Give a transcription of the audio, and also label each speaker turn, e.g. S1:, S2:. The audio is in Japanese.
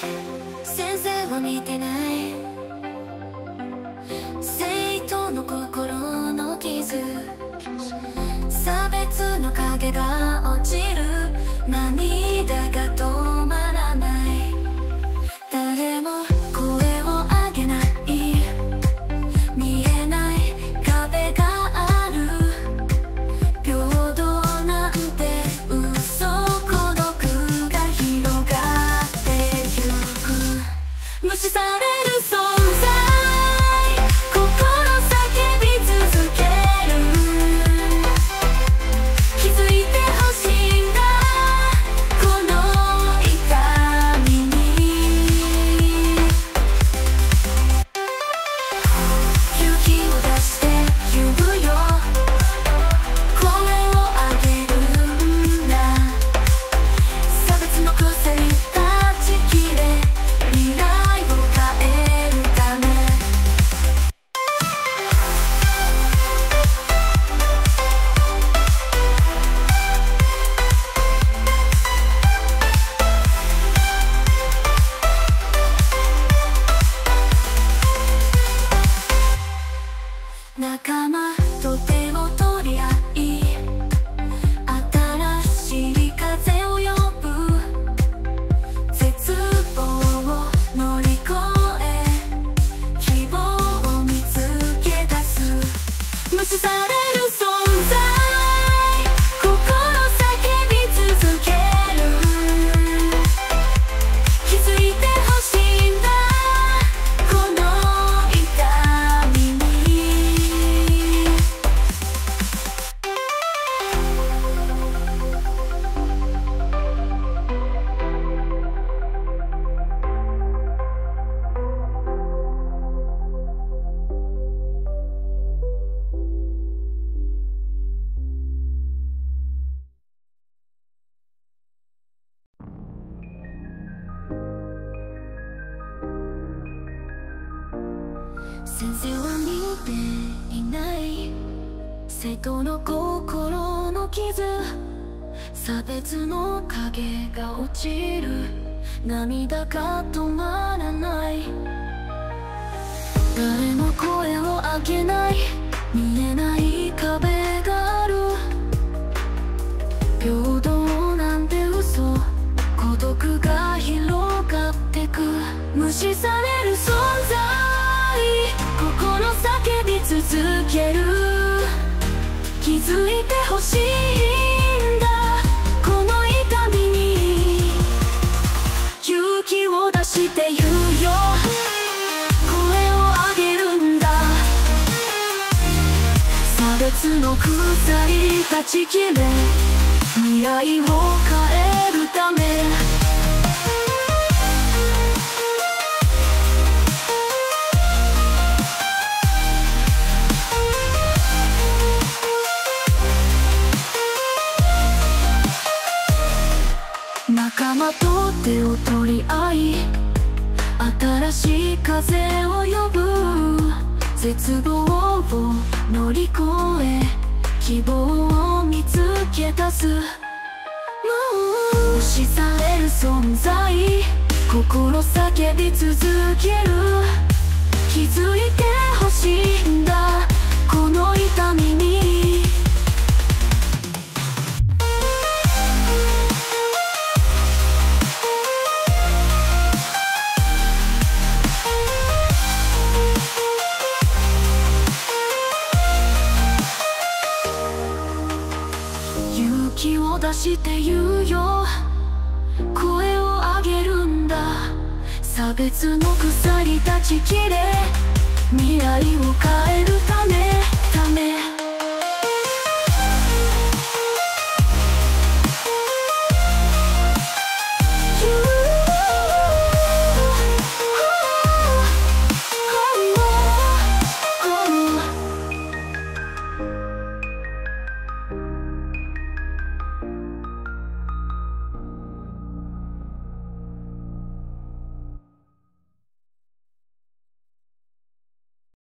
S1: 先生は見てない。生徒の心の傷、差別の影が落ちる。涙が止まらない。誰も声を上げない。見えない壁がある。平等なんて嘘、孤独が広がってゆく。無視される存在、心叫び続ける。気づいてほしいんだ、この痛みに。勇気を出して言うよ、声を上げるんだ。差別の鎖断ち切れ、未来を変えるため。仲間と手を取り合い、新しい風を呼ぶ。絶望を乗り越え、希望を見つけ出す。無視される存在、心叫び続ける。気づいてほしいんだ、この痛みに。先生は見ていない。生徒の心の傷、差別の影が落ちる。涙が止まらない。誰も声を上げない。見えない壁がある。平等なんて嘘、孤独が広がってく。無視される存在、心叫び続ける。気づいてほしいんだ、この痛みに。勇気を出して言うよ、声を上げるんだ。差別の鎖断ち切れ、未来を変えるため。仲間と手を取り合い、新しい風を呼ぶ。絶望を乗り越え、希望を見つけ出す。無視される存在、心叫び続ける。気づいてほしいんだ、この痛みに。勇気を出して言うよ、声を上げるんだ。差別の鎖断ち切れ、未来を変える